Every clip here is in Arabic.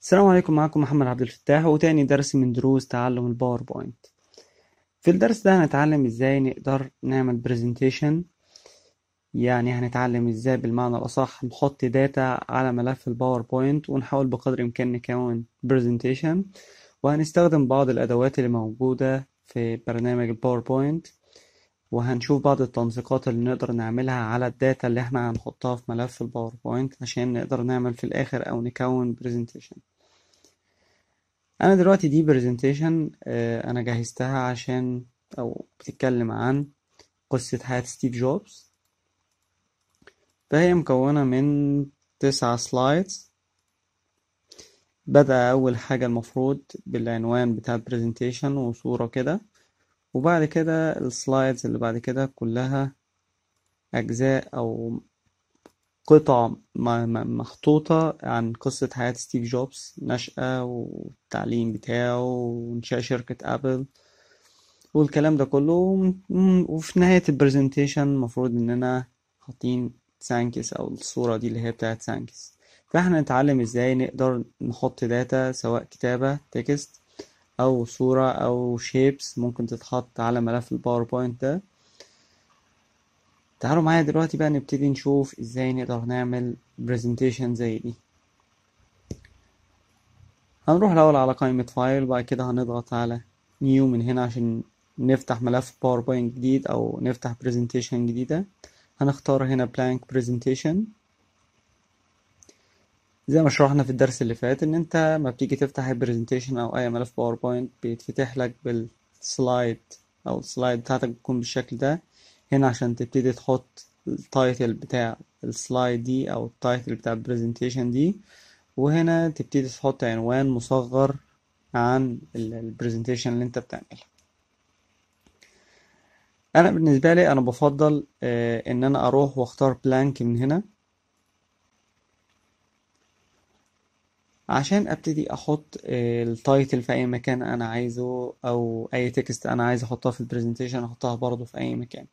السلام عليكم، معكم محمد عبد الفتاح وتاني درس من دروس تعلم الباوربوينت. في الدرس ده هنتعلم ازاي نقدر نعمل برزنتيشن. يعني هنتعلم ازاي بالمعنى الأصح نحط داتا على ملف الباوربوينت ونحاول بقدر الإمكان نكون برزنتيشن، وهنستخدم بعض الأدوات اللي موجودة في برنامج الباوربوينت، وهنشوف بعض التنسيقات اللي نقدر نعملها على الداتا اللي احنا هنحطها في ملف الباوربوينت عشان نقدر نعمل في الآخر أو نكون برزنتيشن. انا دلوقتي دي برزنتيشن انا جهزتها عشان او بتتكلم عن قصة حياة ستيف جوبز. فهي مكونة من 9 سلايدز. بدأ اول حاجة المفروض بالعنوان بتاع البرزنتيشن وصورة كده، وبعد كده السلايدز اللي بعد كده كلها اجزاء او قطع محطوطة عن قصة حياة ستيف جوبز، نشأة والتعليم بتاعه وإنشاء شركة أبل والكلام ده كله. وفي نهاية البرزنتيشن المفروض إننا حاطين سانكس أو الصورة دي اللي هي بتاعت سانكس. فاحنا نتعلم ازاي نقدر نحط داتا، سواء كتابة تكست أو صورة أو شيبس ممكن تتحط على ملف الباوربوينت ده. تعالوا معايا دلوقتي بقى نبتدي نشوف ازاي نقدر نعمل برزنتيشن زي دي. هنروح الأول على قائمة فايل، وبعد كده هنضغط على نيو من هنا عشان نفتح ملف باوربوينت جديد أو نفتح برزنتيشن جديدة. هنختار هنا blank presentation. زي ما شرحنا في الدرس اللي فات ان انت ما بتيجي تفتح البرزنتيشن او اي ملف باوربوينت بيتفتح لك بالسلايد او السلايد بتاعتك بتكون بالشكل ده. هنا عشان تبتدي تحط التايتل بتاع السلايد دي او التايتل بتاع البرزنتيشن دي، وهنا تبتدي تحط عنوان مصغر عن البرزنتيشن اللي انت بتعملها. انا بالنسبه لي انا بفضل ان انا اروح واختار بلانك من هنا عشان ابتدي احط التايتل في اي مكان انا عايزه، او اي تكست انا عايز احطها في البرزنتيشن احطها برضو في اي مكان.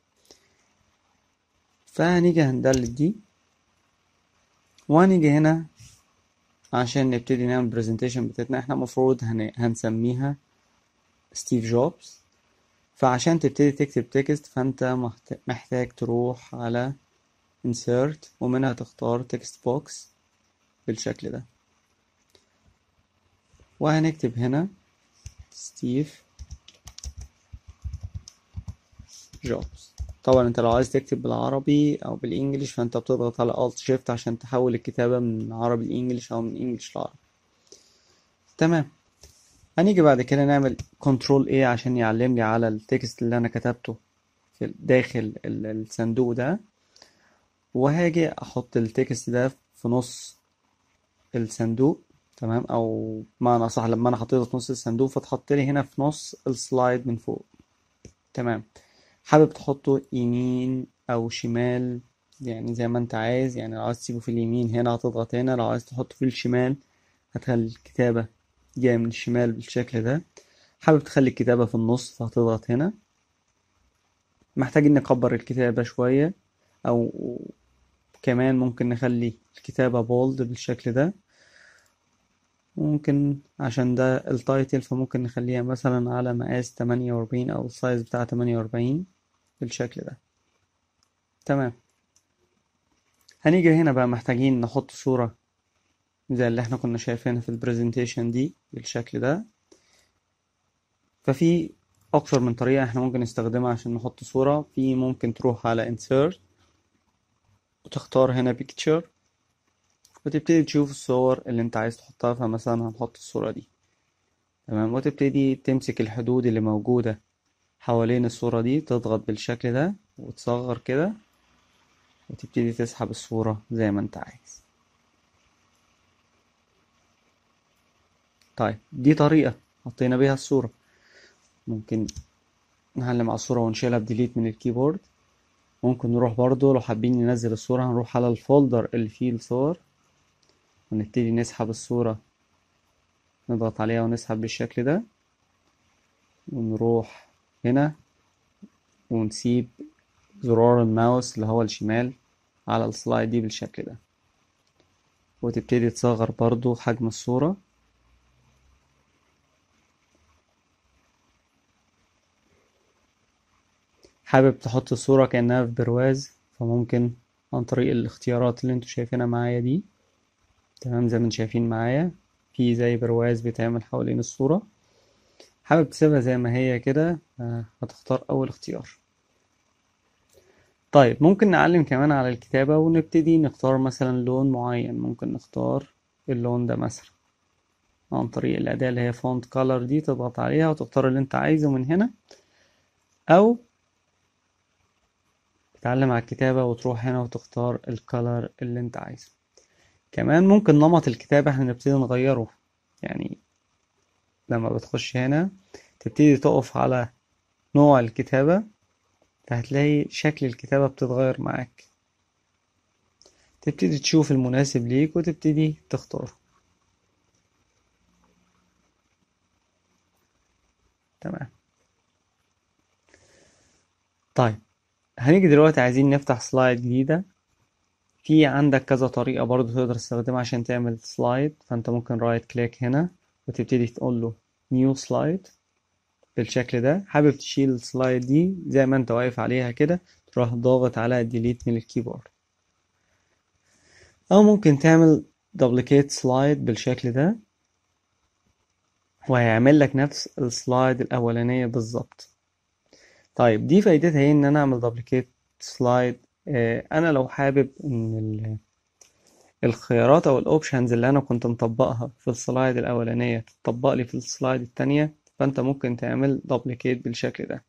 فهنيجي هندلت دي وهنيجي هنا عشان نبتدي نعمل البرزنتيشن بتاعتنا. احنا المفروض هنسميها ستيف جوبز. فعشان تبتدي تكتب تكست فانت محتاج تروح على insert ومنها تختار text box بالشكل ده، وهنكتب هنا ستيف جوبز. طبعا انت لو عايز تكتب بالعربي او بالانجليش فانت بتضغط على Alt Shift عشان تحول الكتابة من عربي لانجليش او من انجليش لعربي. تمام. هنيجي بعد كده نعمل كنترول A عشان يعلم لي على التكست اللي انا كتبته في داخل الصندوق ده، وهاجي احط التكست ده في نص الصندوق. تمام، او معنى صح لما انا حطيته في نص الصندوق فتحط لي هنا في نص السلايد من فوق. تمام. حابب تحطه يمين او شمال يعني زي ما انت عايز. يعني لو عايز تسيبه في اليمين هنا هتضغط هنا، لو عايز تحطه في الشمال هتخلي الكتابة جاية من الشمال بالشكل ده. حابب تخلي الكتابة في النص فهتضغط هنا. محتاجين نكبر الكتابة شوية، او كمان ممكن نخلي الكتابة بولد بالشكل ده. ممكن عشان ده التايتل فممكن نخليها مثلا على مقاس 48 او السايز بتاع 48 بالشكل ده. تمام. هنيجي هنا بقى محتاجين نحط صورة زي اللي احنا كنا شايفينها في البرزنتيشن دي بالشكل ده. ففي اكتر من طريقة احنا ممكن نستخدمها عشان نحط صورة. في ممكن تروح على insert وتختار هنا picture وتبتدي تشوف الصور اللي انت عايز تحطها. فمثلا هنحط الصورة دي. تمام. وتبتدي تمسك الحدود اللي موجودة حوالين الصورة دي، تضغط بالشكل ده وتصغر كده وتبتدي تسحب الصورة زي ما انت عايز. طيب دي طريقة حطينا بيها الصورة. ممكن نعلم على الصورة ونشيلها بديليت من الكيبورد. ممكن نروح برضو لو حابين ننزل الصورة هنروح على الفولدر اللي فيه الصور ونبتدي نسحب الصورة، نضغط عليها ونسحب بالشكل ده ونروح هنا ونسيب زرار الماوس اللي هو الشمال على السلايد دي بالشكل ده، وتبتدي تصغر برضو حجم الصورة حابب تحط الصورة كأنها في برواز، فممكن عن طريق الاختيارات اللي انتوا شايفينها معايا دي. تمام، زي ما انتوا شايفين معايا في زي برواز بيتعمل حوالين الصورة. حابب تسيبها زي ما هي كده، هتختار أول اختيار. طيب ممكن نعلم كمان على الكتابة ونبتدي نختار مثلا لون معين. ممكن نختار اللون ده مثلا عن طريق الأداة اللي هي فونت كولر دي، تضغط عليها وتختار اللي انت عايزه من هنا، أو تتعلم على الكتابة وتروح هنا وتختار الكولر اللي انت عايزه. كمان ممكن نمط الكتابة احنا نبتدي نغيره. يعني لما بتخش هنا تبتدي تقف على نوع الكتابة، فهتلاقي شكل الكتابة بتتغير معاك. تبتدي تشوف المناسب ليك وتبتدي تختاره. تمام. طيب هنيجي دلوقتي عايزين نفتح سلايد جديدة. في عندك كذا طريقة برضو تقدر تستخدمها عشان تعمل سلايد. فانت ممكن رايت كليك هنا وتبتدي تقول له نيو سلايد بالشكل ده. حابب تشيل السلايد دي زي ما انت واقف عليها كده، تروح ضاغط على ديليت من الكيبورد، او ممكن تعمل دبليكيت سلايد بالشكل ده وهيعمل لك نفس السلايد الاولانية بالظبط. طيب دي فايدتها ايه ان انا اعمل دبليكيت سلايد؟ انا لو حابب ان الخيارات او الاوبشنز اللي انا كنت مطبقها في السلايد الاولانية تطبق لي في السلايد التانية، فانت ممكن تعمل دبليكيت بالشكل ده.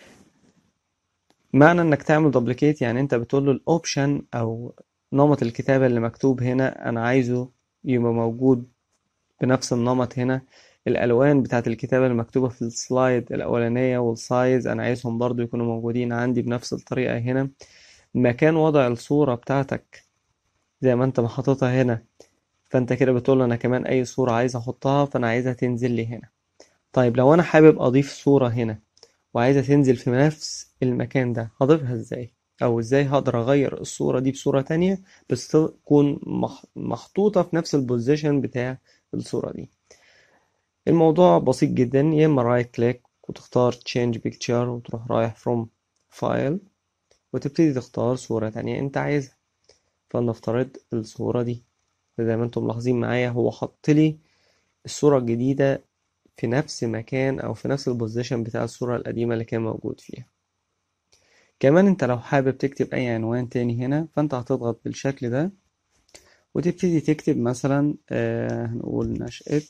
معنى انك تعمل دبليكيت يعني انت بتقول له الاوبشن او نمط الكتابة اللي مكتوب هنا انا عايزه يبقى موجود بنفس النمط هنا. الالوان بتاعت الكتابة المكتوبة في السلايد الاولانية والسايز انا عايزهم برضو يكونوا موجودين عندي بنفس الطريقة هنا. مكان وضع الصورة بتاعتك زي ما انت محطوطها هنا، فانت كده بتقول له انا كمان اي صورة عايز احطها فانا عايزها تنزل لي هنا. طيب لو انا حابب اضيف صورة هنا وعايزة تنزل في نفس المكان ده، هضيفها ازاي؟ او ازاي هقدر اغير الصورة دي بصورة تانية بس تكون محطوطة في نفس البوزيشن بتاع الصورة دي؟ الموضوع بسيط جدا. يا اما رايت كليك وتختار change picture وتروح رايح from file وتبتدي تختار صورة تانية انت عايزها. فلنفترض الصورة دي، زي ما انتم ملاحظين معايا هو حط لي الصورة الجديدة في نفس مكان او في نفس البوزيشن بتاع الصورة القديمة اللي كان موجود فيها. كمان انت لو حابب تكتب اي عنوان تاني هنا فانت هتضغط بالشكل ده وتبتدي تكتب مثلا هنقول نشأة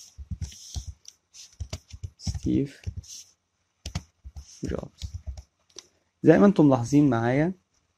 ستيف جوبز. زي ما انتم ملاحظين معايا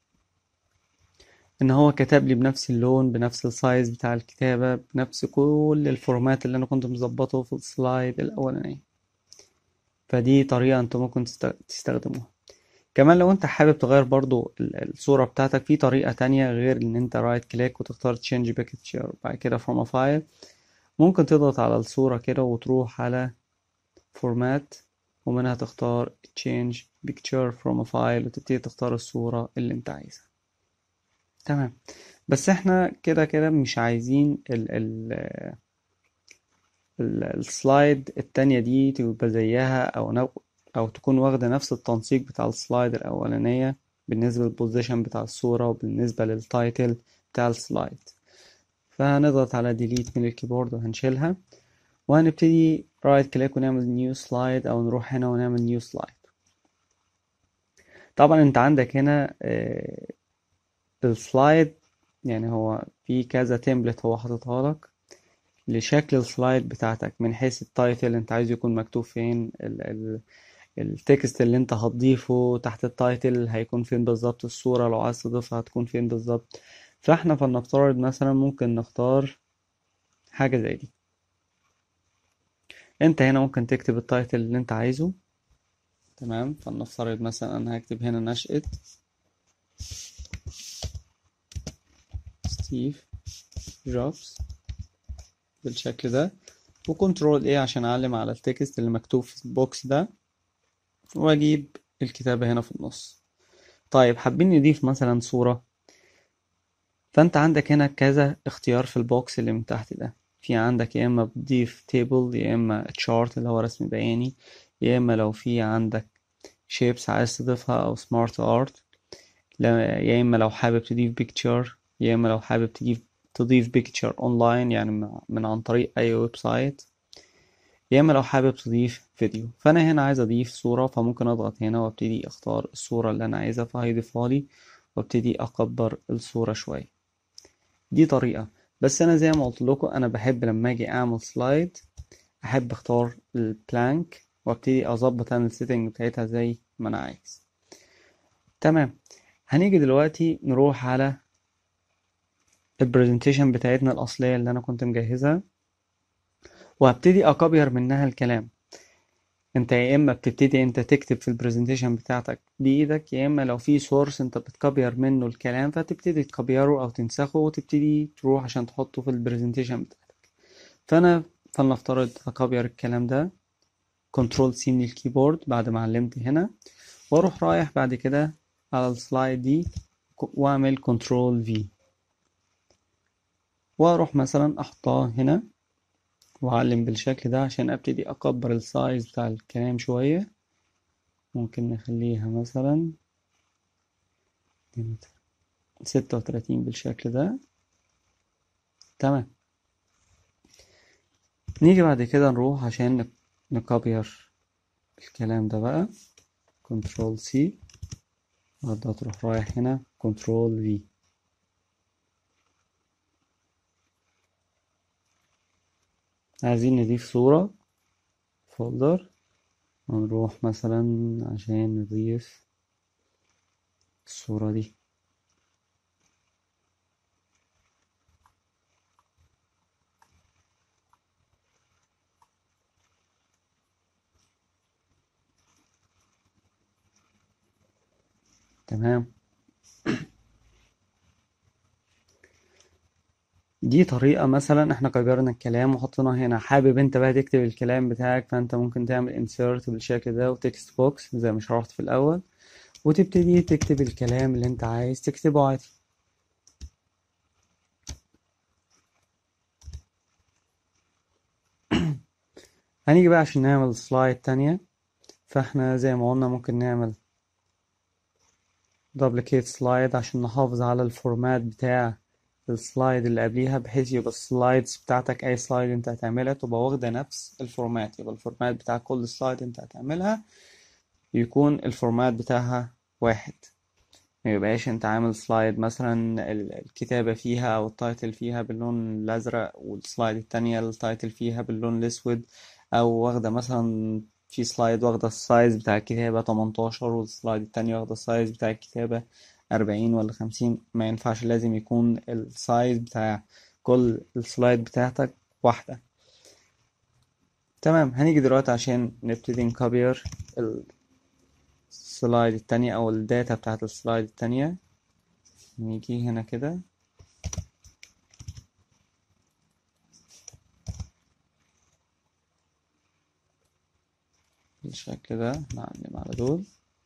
ان هو كتب لي بنفس اللون بنفس السايز بتاع الكتابة بنفس كل الفورمات اللي انا كنت مظبطه في السلايد الاولاني. فدي طريقة انتم ممكن تستخدموها. كمان لو انت حابب تغير برضو الصورة بتاعتك في طريقة تانية غير ان انت رايت كليك وتختار change picture بعد كده from a file، ممكن تضغط على الصورة كده وتروح على format ومنها تختار change picture from a file وتبتدي تختار الصورة اللي انت عايزها. تمام. بس احنا كده كده مش عايزين السلايد التانية دي تبقى زيها او تكون واخدة نفس التنسيق بتاع السلايد الاولانية بالنسبة للبوزيشن بتاع الصورة وبالنسبة للتايتل بتاع السلايد. فهنضغط على delete من الكيبورد وهنشيلها وهنبتدي رايت كليك ونعمل نيو سلايد او نروح هنا ونعمل نيو سلايد. طبعا انت عندك هنا السلايد يعني هو في كذا تمبلت هو حاططها لك لشكل السلايد بتاعتك من حيث التايتل انت عايز يكون مكتوب فين، التكست اللي انت هتضيفه تحت التايتل هيكون فين بالظبط، الصورة لو عايز تضيفها هتكون فين بالظبط. فاحنا فلنفترض مثلا ممكن نختار حاجة زي دي. انت هنا ممكن تكتب التايتل اللي انت عايزه. تمام. فلنفترض مثلا انا هكتب هنا نشأة ستيف جوبز بالشكل ده، وكنترول ايه عشان اعلم على التكست اللي مكتوب في البوكس ده واجيب الكتابة هنا في النص. طيب حابين نضيف مثلا صورة، فانت عندك هنا كذا اختيار في البوكس اللي من تحت ده. في عندك يا اما بتضيف تيبل يا اما تشارت اللي هو رسم بياني، يا اما لو في عندك شيبس عايز تضيفها او سمارت ارت، يا اما لو حابب تضيف بيكتشر، يا اما لو حابب تضيف بيكتشر اونلاين يعني من عن طريق اي ويب سايت، يا اما لو حابب تضيف فيديو. فانا هنا عايز اضيف صورة، فممكن اضغط هنا وابتدي اختار الصورة اللي انا عايزها فهيضيفها لي، وابتدي اكبر الصورة شوية. دي طريقة. بس انا زي ما قلت لكم انا بحب لما اجي اعمل سلايد احب اختار البلانك وابتدي اظبط انا السيتنج بتاعتها زي ما انا عايز. تمام. هنيجي دلوقتي نروح على البرزنتيشن بتاعتنا الاصلية اللي انا كنت مجهزها، وهبتدي اكبر منها الكلام. انت يا اما بتبتدي انت تكتب في البرزنتيشن بتاعتك بايدك، يا اما لو في سورس انت بتكبر منه الكلام فتبتدي تكبره او تنسخه وتبتدي تروح عشان تحطه في البرزنتيشن بتاعتك. فلنفترض اكبر الكلام ده، كنترول سي من الكيبورد بعد ما علمت هنا، واروح رايح بعد كده على السلايد دي واعمل كنترول في، واروح مثلا احطها هنا واعلم بالشكل ده عشان ابتدي اكبر السايز بتاع الكلام شوية. ممكن نخليها مثلا 36 بالشكل ده. تمام. نيجي بعد كده نروح عشان نكبر الكلام ده بقى، كنترول سي، وابدا تروح رايح هنا كنترول في. عايزين نضيف صورة فولدر، ونروح مثلا عشان نضيف الصورة دي. تمام. دي طريقة مثلا احنا كبرنا الكلام وحطينا هنا. حابب انت بقى تكتب الكلام بتاعك فانت ممكن تعمل insert بالشكل ده وتكست بوكس زي ما شرحت في الاول، وتبتدي تكتب الكلام اللي انت عايز تكتبه عادي. هنيجي بقى عشان نعمل سلايد تانية، فاحنا زي ما قلنا ممكن نعمل duplicate slide عشان نحافظ على الفورمات بتاع السلايد اللي قبليها، بحيث يبقى السلايدز بتاعتك اي سلايد انت هتعملها تبقى واخدة نفس الفورمات، يبقى الفورمات بتاع كل سلايد انت هتعملها يكون الفورمات بتاعها واحد. ما يبقاش انت عامل سلايد مثلا الكتابة فيها او التايتل فيها باللون الازرق، والسلايد التانية التايتل فيها باللون الاسود، او واخدة مثلا في سلايد واخدة السايز بتاع الكتابة 18 والسلايد التانية واخدة السايز بتاع الكتابة 40 ولا 50. ما ينفعش، لازم يكون السايز بتاع كل السلايد بتاعتك واحدة. تمام. هنيجي دلوقتي عشان نبتدي نكبر السلايد التانية او الداتا بتاعت السلايد التانية. نيجي هنا كده بالشكل ده، نعلم على دول،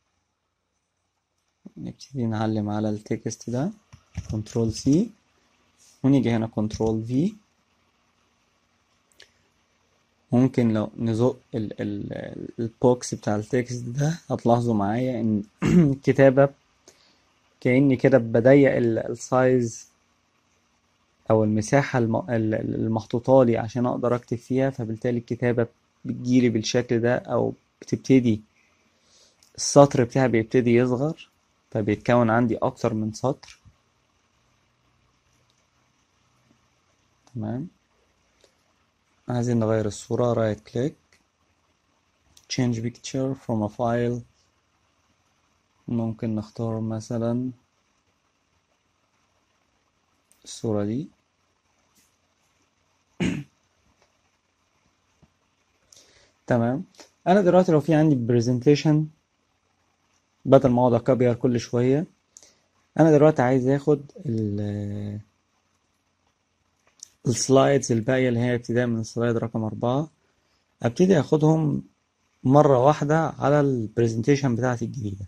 نبتدي نعلم على التكست ده كنترول سي، ونيجي هنا كنترول في. ممكن لو نزق البوكس بتاع التكست ده هتلاحظوا معايا ان الكتابة كأني كده بضيق السايز او المساحة المحطوطة لي عشان اقدر اكتب فيها، فبالتالي الكتابة بتجيلي بالشكل ده، او بتبتدي السطر بتاعي بيبتدي يصغر، فبيتكون عندي اكتر من سطر. تمام. عايزين نغير الصورة، رايت كليك change picture from a file، ممكن نختار مثلا الصورة دي. تمام. انا دلوقتي لو في عندي presentation بدل ما اقعد اكبر كل شوية، انا دلوقتي عايز اخد السلايدز الباقية اللي هي ابتداء من السلايد رقم 4، ابتدي اخدهم مرة واحدة على البرزنتيشن بتاعتي الجديدة،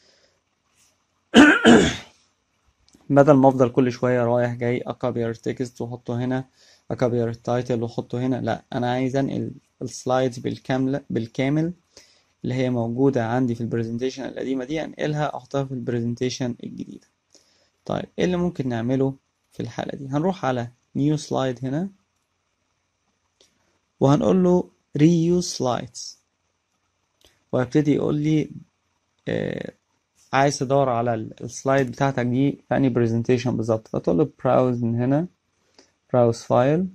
بدل ما افضل كل شوية رايح جاي اكبر التكست واحطه هنا، اكبر التايتل واحطه هنا. لا، انا عايز انقل السلايدز بالكامل اللي هي موجودة عندي في البرزنتيشن القديمة دي انقلها احطها في البرزنتيشن الجديدة. طيب ايه اللي ممكن نعمله في الحالة دي؟ هنروح على نيو سلايد هنا وهنقول له reuse slides، وهيبتدي يقول لي عايز تدور على السلايد بتاعتك دي في انهي برزنتيشن بالظبط، فتقول له براوز من هنا، براوز فايل.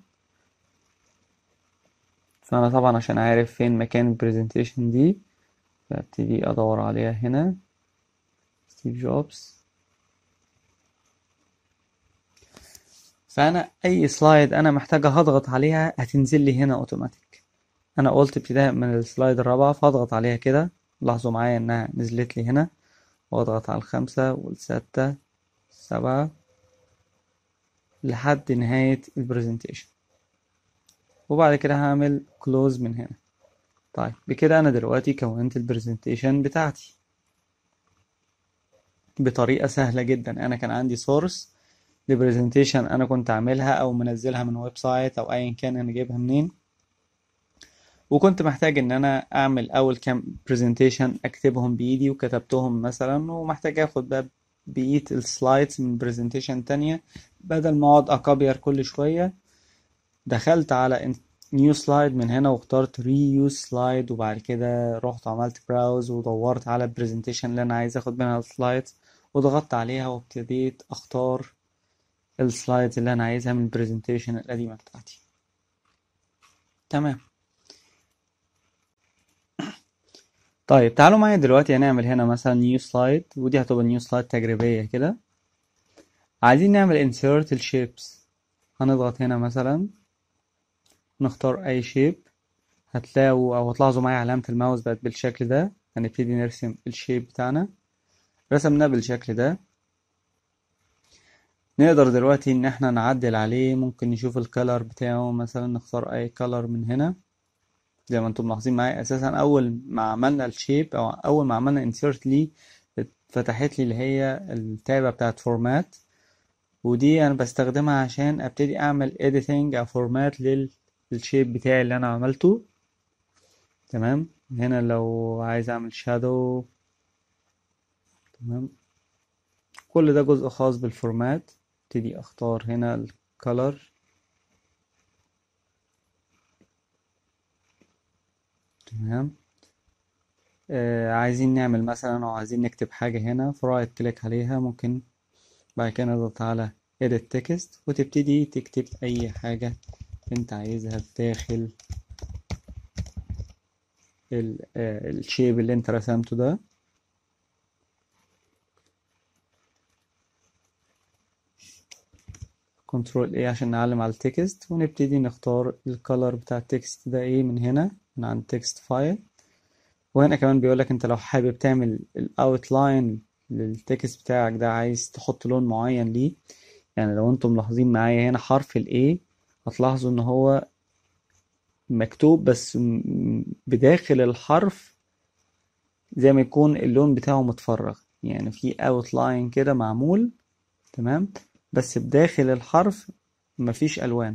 فانا طبعا عشان عارف فين مكان البرزنتيشن دي فابتدي ادور عليها هنا، ستيف جوبز. فانا اي سلايد انا محتاجة هضغط عليها هتنزل لي هنا اوتوماتيك. انا قلت ابتداء من السلايد الرابعة فاضغط عليها كده، لاحظوا معايا انها نزلت لي هنا، واضغط على 5 وال6 7 لحد نهاية البرزنتيشن، وبعد كده هعمل كلوز من هنا. طيب بكده انا دلوقتي كونت البرزنتيشن بتاعتي بطريقة سهلة جدا. انا كان عندي سورس لبرزنتيشن انا كنت عاملها او منزلها من ويب سايت او ايا كان انا جايبها منين، وكنت محتاج ان انا اعمل اول كام برزنتيشن اكتبهم بايدي وكتبتهم مثلا، ومحتاج اخد بقى بقية السلايدز من برزنتيشن تانية بدل ما اقعد اكابير كل شوية. دخلت على نيو سلايد من هنا واخترت ري يوز سلايد، وبعد كده رحت عملت براوز ودورت على البرزنتيشن اللي انا عايز اخد منها السلايدز وضغطت عليها وابتديت اختار السلايدز اللي انا عايزها من البرزنتيشن القديمة بتاعتي. تمام. طيب تعالوا معايا دلوقتي هنعمل هنا مثلا نيو سلايد، ودي هتبقى نيو سلايد تجريبية كده. عايزين نعمل insert الشيبس، هنضغط هنا مثلا نختار اي شيب، هتلاقوا او هتلاحظوا معايا علامة الماوس بقت بالشكل ده. هنبتدي نرسم الشيب بتاعنا، رسمناه بالشكل ده. نقدر دلوقتي ان احنا نعدل عليه، ممكن نشوف الكالر بتاعه مثلا، نختار اي كالر من هنا. زي ما انتم ملاحظين معايا اساسا اول ما عملنا الشيب او اول ما عملنا انسيرت ليه فتحت لي اللي هي التابة بتاعت فورمات، ودي انا بستخدمها عشان ابتدي اعمل editing او فورمات للشيب بتاعي اللي انا عملته. تمام. هنا لو عايز اعمل شادو، تمام، كل ده جزء خاص بالفورمات. ابتدي اختار هنا الكالر، تمام. عايزين نعمل مثلا او عايزين نكتب حاجة هنا، فرايت كليك عليها، ممكن بعد كده نضغط على edit text وتبتدي تكتب اي حاجة انت عايزها داخل الشيب اللي انت رسمته ده. كنترول ايه عشان نعلم على التكست، ونبتدي نختار الكالر بتاع التكست ده ايه من هنا من عند تكست فايل. وهنا كمان بيقولك انت لو حابب تعمل الاوتلاين للتكست بتاعك ده، عايز تحط لون معين ليه. يعني لو انتم ملاحظين معايا هنا حرف ال A هتلاحظوا ان هو مكتوب بس بداخل الحرف زي ما يكون اللون بتاعه متفرغ، يعني في اوتلاين كده معمول، تمام، بس بداخل الحرف مفيش الوان.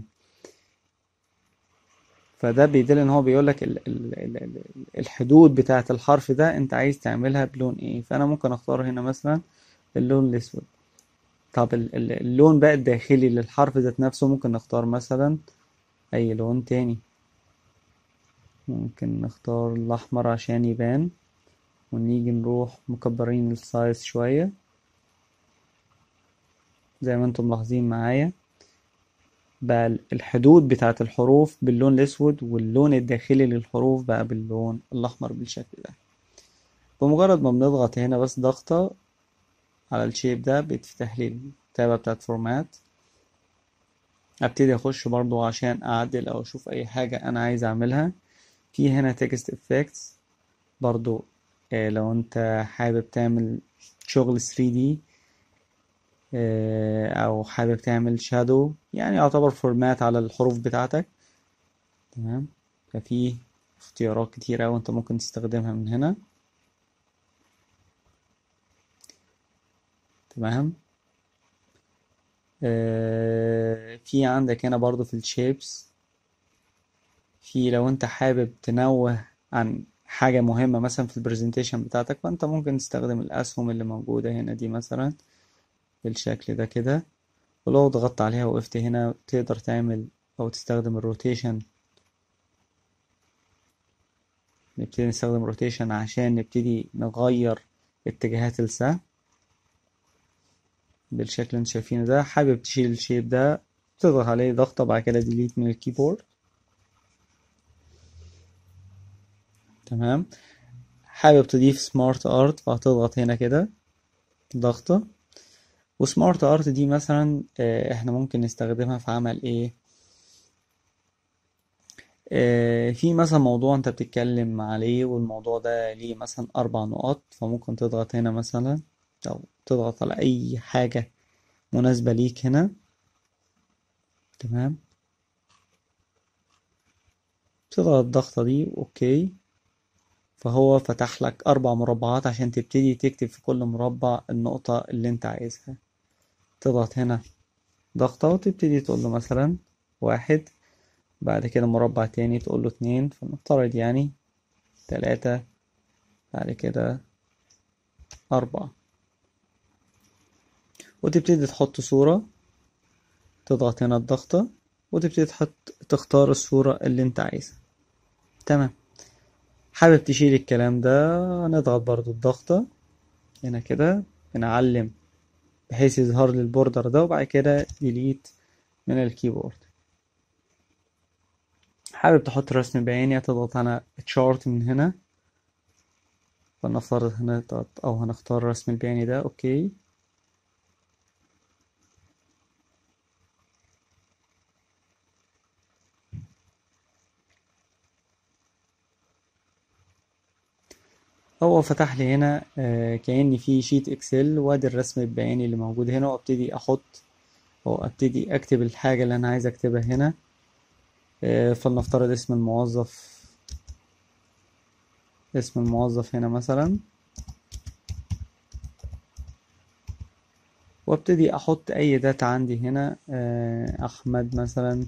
فده بيدل ان هو بيقولك الحدود بتاعة الحرف ده انت عايز تعملها بلون ايه. فانا ممكن اختار هنا مثلا اللون الاسود. طب اللون بقى الداخلي للحرف ذات نفسه ممكن نختار مثلا اي لون تاني. ممكن نختار الاحمر عشان يبان، ونيجي نروح مكبرين السايز شوية زي ما انتم ملاحظين معايا. بقى الحدود بتاعة الحروف باللون الاسود، واللون الداخلي للحروف بقى باللون الاحمر بالشكل ده. بمجرد ما بنضغط هنا بس ضغطة على الشيب ده بيتفتح لي التابة بتاعت فورمات. ابتدي اخش برضو عشان اعدل او اشوف اي حاجة انا عايز اعملها. في هنا تكست افكتس برضو، لو انت حابب تعمل شغل 3D او حابب تعمل شادو، يعني يعتبر فورمات على الحروف بتاعتك. تمام. ففي اختيارات كتيرة وانت ممكن تستخدمها من هنا. تمام. في عندك هنا برضو في الشيبس، في لو انت حابب تنوه عن حاجة مهمة مثلا في البرزنتيشن بتاعتك، فانت ممكن تستخدم الاسهم اللي موجودة هنا دي مثلا بالشكل ده كده. ولو ضغطت عليها وقفت هنا تقدر تعمل او تستخدم الروتيشن. نبتدي نستخدم روتيشن عشان نبتدي نغير اتجاهات السهم بالشكل اللي انتوا شايفينه ده. حابب تشيل الشيب ده تضغط عليه ضغطة، بعد كده ديليت من الكيبورد. تمام. حابب تضيف سمارت ارت فهتضغط هنا كده ضغطة. وسمارت ارت دي مثلا احنا ممكن نستخدمها في عمل ايه؟ في مثلا موضوع انت بتتكلم عليه والموضوع ده ليه مثلا 4 نقط، فممكن تضغط هنا مثلا او تضغط على اي حاجة مناسبة ليك هنا. تمام. تضغط الضغطة دي اوكي، فهو فتح لك 4 مربعات عشان تبتدي تكتب في كل مربع النقطة اللي انت عايزها. تضغط هنا ضغطة وتبتدي تقول له مثلا 1، بعد كده مربع تاني تقول له 2، فنفترض يعني 3، بعد كده 4، وتبتدي تحط صورة. تضغط هنا الضغطة وتبتدي تختار الصورة اللي انت عايزها. تمام. حابب تشيل الكلام ده نضغط برضو الضغطة هنا كده، بنعلم بحيث يظهر لي البوردر ده، وبعد كده ديليت من الكيبورد. حابب تحط رسم بياني هتضغط على تشارت من هنا، فلنفترض هنا او هنختار الرسم البياني ده اوكي. هو فتح لي هنا كأني في شيت اكسل، وادي الرسم البياني اللي موجود هنا، وابتدي احط او ابتدي اكتب الحاجة اللي انا عايز اكتبها هنا. فلنفترض اسم الموظف، اسم الموظف هنا مثلا، وابتدي احط اي داتا عندي هنا احمد مثلا،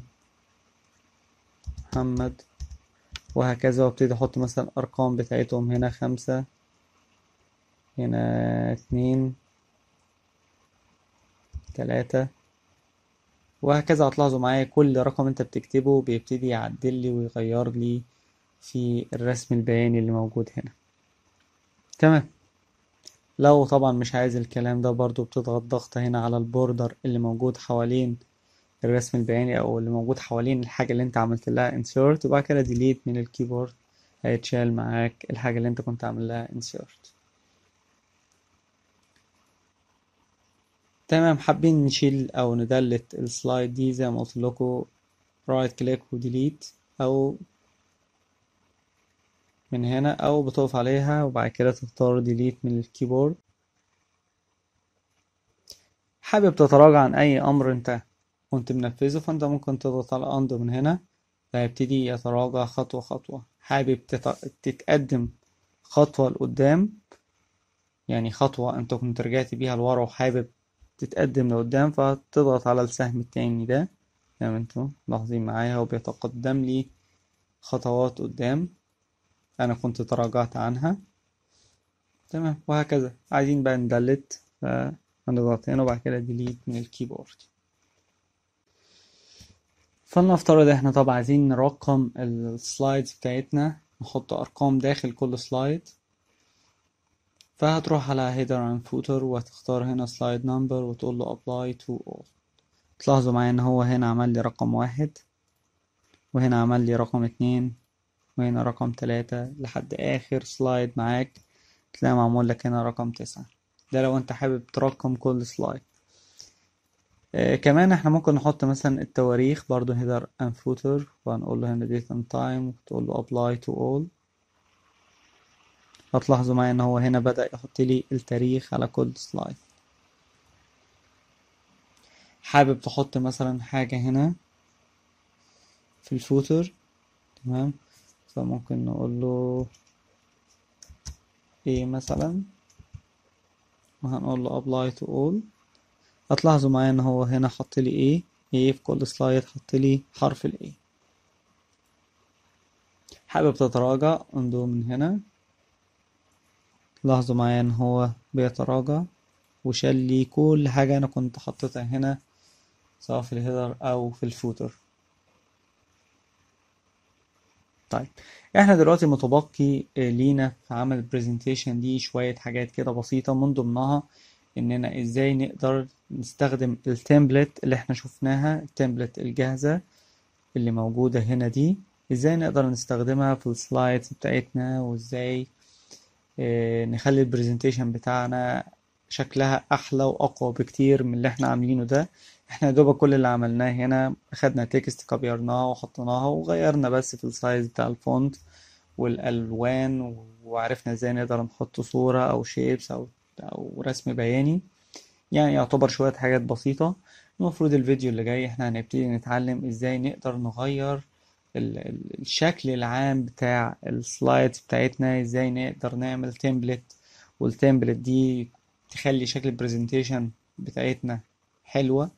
محمد، وهكذا. وابتدي احط مثلا ارقام بتاعتهم هنا 5، هنا 2، 3، وهكذا. هتلاحظوا معايا كل رقم انت بتكتبه بيبتدي يعدل لي ويغير لي في الرسم البياني اللي موجود هنا. تمام. لو طبعا مش عايز الكلام ده برضو بتضغط ضغطة هنا على البوردر اللي موجود حوالين الرسم البياني او اللي موجود حوالين الحاجة اللي انت عملت لها insert، وبعد كده delete من الكيبورد. هيتشال معاك الحاجة اللي انت كنت عامل لها insert. تمام. حابين نشيل او ندلت السلايد دي زي ما قلت لكم، رايت كليك وديليت، او من هنا، او بتقف عليها وبعد كده تختار ديليت من الكيبورد. حابب تتراجع عن اي امر انت كنت منفذه، فانت ممكن تضغط على undo من هنا، فيبتدي يتراجع خطوة خطوة. حابب تتقدم خطوة لقدام، يعني خطوة انت كنت رجعت بيها لورا وحابب تتقدم لقدام، فتضغط على السهم التاني ده زي ما انتم ملاحظين معايا، وبيتقدم لي خطوات قدام انا كنت تراجعت عنها. تمام. وهكذا. عايزين بقى ندلت، فهنضغط هنا وبعد كده ديليت من الكيبورد. فلنفترض احنا طبعا عايزين نرقم السلايدز بتاعتنا، نحط ارقام داخل كل سلايد. فهتروح على header and footer وهتختار هنا slide number وتقول له apply to all. تلاحظوا معايا ان هو هنا عمل لي رقم 1، وهنا عمل لي رقم 2، وهنا رقم 3 لحد اخر سلايد معاك تلاقي معمول لك هنا رقم 9. ده لو انت حابب ترقم كل سلايد. كمان احنا ممكن نحط مثلا التواريخ برضو header and footer، وهنقول له هنا date and time وتقول له apply to all. هتلاحظوا معايا ان هو هنا بدأ يحط لي التاريخ على كل سلايد. حابب تحط مثلا حاجة هنا في الفوتر. تمام. فممكن نقول له ايه مثلا، وهنقول له apply to all. هتلاحظوا معايا ان هو هنا حط لي ايه في كل سلايد، حط لي حرف الايه. حابب تتراجع اندو من هنا، لاحظوا معايا ان هو بيتراجع وشال لي كل حاجة انا كنت حطيتها هنا سواء في الهيدر او في الفوتر. طيب احنا دلوقتي متبقي لينا في عمل البرزنتيشن دي شوية حاجات كده بسيطة، من ضمنها اننا ازاي نقدر نستخدم التمبلت اللي احنا شفناها، التمبلت الجاهزة اللي موجودة هنا دي، ازاي نقدر نستخدمها في السلايدز بتاعتنا، وازاي نخلي البرزنتيشن بتاعنا شكلها احلى واقوى بكتير من اللي احنا عاملينه ده. احنا يا دوبك كل اللي عملناه هنا اخدنا تكست كبرناها وحطيناها وغيرنا بس في السايز بتاع الفونت والالوان، وعرفنا ازاي نقدر نحط صورة او شيبس او رسم بياني. يعني يعتبر شوية حاجات بسيطة. المفروض الفيديو اللي جاي احنا هنبتدي نتعلم ازاي نقدر نغير الشكل العام بتاع السلايدز بتاعتنا، ازاي نقدر نعمل تمبلت، والتمبلت دي تخلي شكل البرزنتيشن بتاعتنا حلوة.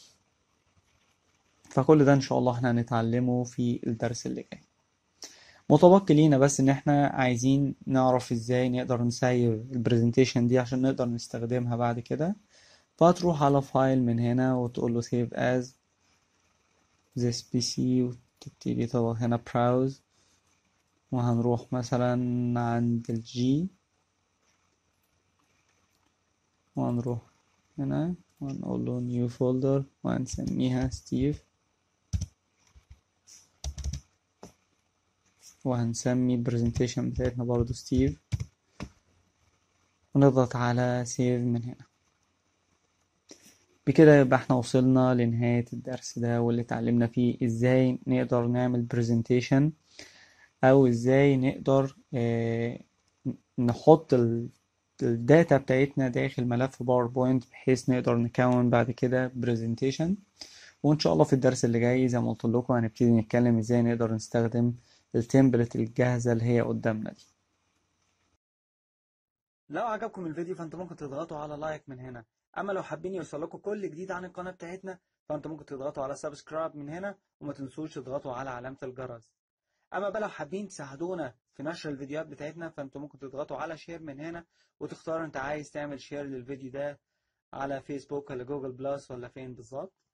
فكل ده ان شاء الله احنا هنتعلمه في الدرس اللي جاي. متبقي لينا بس ان احنا عايزين نعرف ازاي نقدر نسيف البرزنتيشن دي عشان نقدر نستخدمها بعد كده. فهتروح على فايل من هنا وتقول له save as this PC، وتبتدي تضغط هنا browse، وهنروح مثلا عند الجي، وهنروح هنا وهنقول له new folder وهنسميها ستيف، وهنسمي البرزنتيشن بتاعتنا برضو ستيف، ونضغط على save من هنا. بكده يبقى احنا وصلنا لنهاية الدرس ده، واللي اتعلمنا فيه ازاي نقدر نعمل برزنتيشن، او ازاي نقدر نحط الداتا بتاعتنا داخل ملف باوربوينت بحيث نقدر نكون بعد كده برزنتيشن. وان شاء الله في الدرس اللي جاي زي ما قلت لكم هنبتدي نتكلم ازاي نقدر نستخدم التمبلت الجاهزة اللي هي قدامنا دي. لو عجبكم الفيديو فانتوا ممكن تضغطوا على لايك من هنا، اما لو حابين يوصلكم كل جديد عن القناة بتاعتنا فانتوا ممكن تضغطوا على سبسكرايب من هنا، وما تنسوش تضغطوا على علامة الجرس. اما بقى لو حابين تساعدونا في نشر الفيديوهات بتاعتنا فانتوا ممكن تضغطوا على شير من هنا، وتختار انت عايز تعمل شير للفيديو ده على فيسبوك ولا جوجل بلس ولا فين بالظبط.